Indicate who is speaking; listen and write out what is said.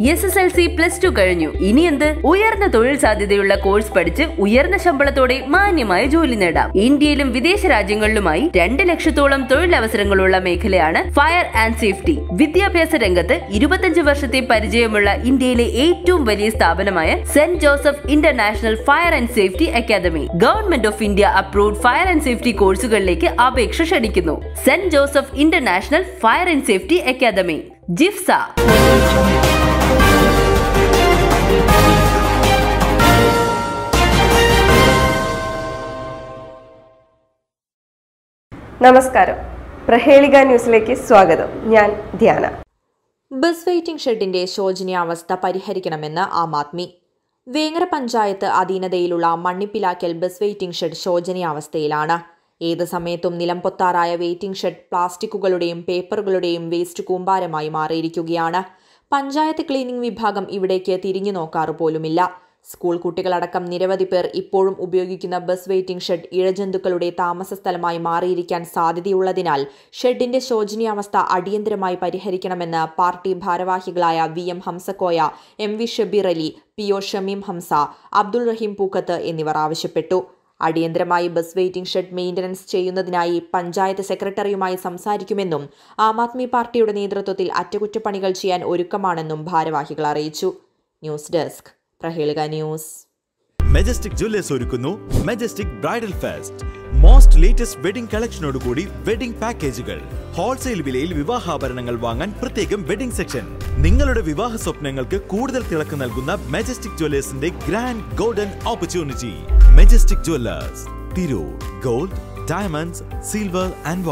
Speaker 1: SSLC +2 കഴിഞ്ഞു. ഇനി എന്ത്? ഉയർന്ന തൊഴിൽ സാധ്യതയുള്ള കോഴ്സ് പഠിച്ച് ഉയർന്ന ശമ്പളത്തോടെ മാന്യമായ ജോലി നേടാം. ഇന്ത്യയിലും വിദേശ രാജ്യങ്ങളിലുമായി 2 ലക്ഷത്തോളം തൊഴിലവസരങ്ങളുള്ള മേഖലയാണ് ഫയർ ആൻഡ് സേഫ്റ്റി. വിദ്യാഭ്യാസ രംഗത്ത് 25 വർഷത്തെ പരിചയമുള്ള ഇന്ത്യയിലെ ഏറ്റവും വലിയ സ്ഥാപനമായ Saint Joseph International Fire and Safety Academy Government of India approved fire and safety കോഴ്സുകളിലേക്ക് അപേക്ഷ ക്ഷണിക്കുന്നു. Saint Joseph International Fire and Safety Academy, ജിഫ്സ.
Speaker 2: നമസ്കാരം, പ്രഹേളിക ന്യൂസിലേക്ക് സ്വാഗതം. ഞാൻ ധ്യാന.
Speaker 3: ബസ് വെയിറ്റിംഗ് ഷെഡിന്റെ ശോചനീയാവസ്ഥ പരിഹരിക്കണമെന്ന് ആം ആദ്മി. വേങ്ങര പഞ്ചായത്ത് അധീനതയിലുള്ള മണ്ണിപ്പിലാക്കൽ ബസ് വെയിറ്റിംഗ് ഷെഡ് ശോചനീയാവസ്ഥയിലാണ്. ഏത് സമയത്തും നിലംപൊത്താറായ വെയിറ്റിംഗ് ഷെഡ് പ്ലാസ്റ്റിക്കുകളുടെയും പേപ്പറുകളുടെയും വേസ്റ്റ് കൂമ്പാരമായി മാറിയിരിക്കുകയാണ്. പഞ്ചായത്ത് ക്ലീനിംഗ് വിഭാഗം ഇവിടേക്ക് തിരിഞ്ഞു നോക്കാറ് പോലുമില്ല. സ്കൂൾ കുട്ടികളടക്കം നിരവധി പേർ ഇപ്പോഴും ഉപയോഗിക്കുന്ന ബസ് വെയിറ്റിംഗ് ഷെഡ് ഇഴജന്തുക്കളുടെ താമസ സ്ഥലമായി മാറിയിരിക്കാൻ സാധ്യതയുള്ളതിനാൽ ഷെഡിന്റെ ശോചനീയാവസ്ഥ അടിയന്തരമായി പരിഹരിക്കണമെന്ന് പാർട്ടി ഭാരവാഹികളായ VM Hamsakoya, MV Shabeer Ali, PO Shameem Hamza, Abdul റഹീം പൂക്കത്ത് എന്നിവർ ആവശ്യപ്പെട്ടു. അടിയന്തരമായി ബസ് വെയിറ്റിംഗ് ഷെഡ് മെയിന്റനൻസ് ചെയ്യുന്നതിനായി പഞ്ചായത്ത് സെക്രട്ടറിയുമായി സംസാരിക്കുമെന്നും ആം ആദ്മി പാർട്ടിയുടെ നേതൃത്വത്തിൽ അറ്റകുറ്റപ്പണികൾ ചെയ്യാൻ ഒരുക്കമാണെന്നും ഭാരവാഹികൾ അറിയിച്ചു. News desk, Prahelika news.
Speaker 4: Majestic Jewellers ഒരുക്കുന്നു Majestic bridal fest. Most latest wedding കളക്ഷനോടുകൂടി വെഡിംഗ് പാക്കേജുകൾ. ഹോൾസെയിൽ വിലയിൽ വിവാഹാഭരണങ്ങൾ വാങ്ങാൻ പ്രത്യേകം വെഡിംഗ് സെക്ഷൻ. നിങ്ങളുടെ വിവാഹ സ്വപ്നങ്ങൾക്ക് കൂടുതൽ തിളക്കം നൽകുന്ന മെജസ്റ്റിക് ജ്വല്ലേഴ്സിന്റെ grand golden opportunity. Majestic Jewellers, Tirur. Gold, diamonds, silver and